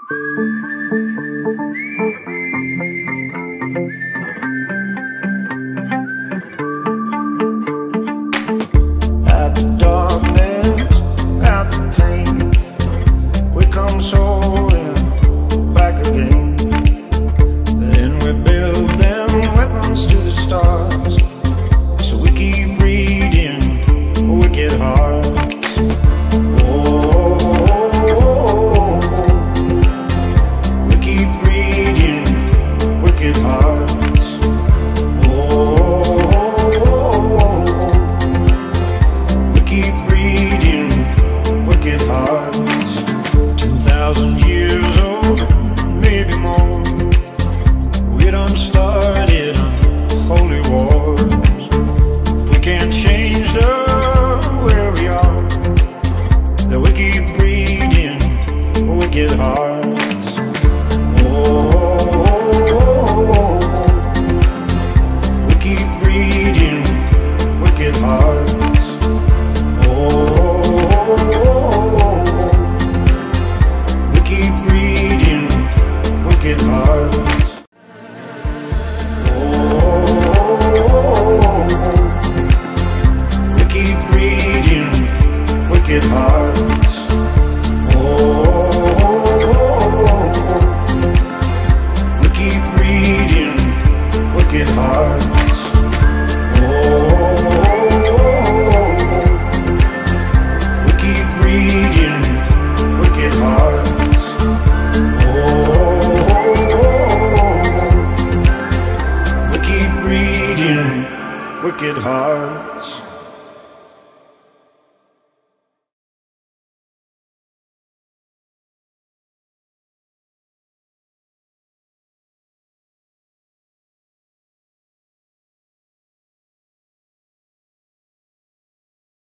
At the darkness, at the pain, we come soaring back again. Then we build them weapons to the stars, so we keep reading wicked hearts. Oh, we keep reading wicked hearts. Keep reading wicked hearts. 2,000 years old, maybe more. We done started unholy wars. If we can't change where we are, then we keep reading wicked hearts.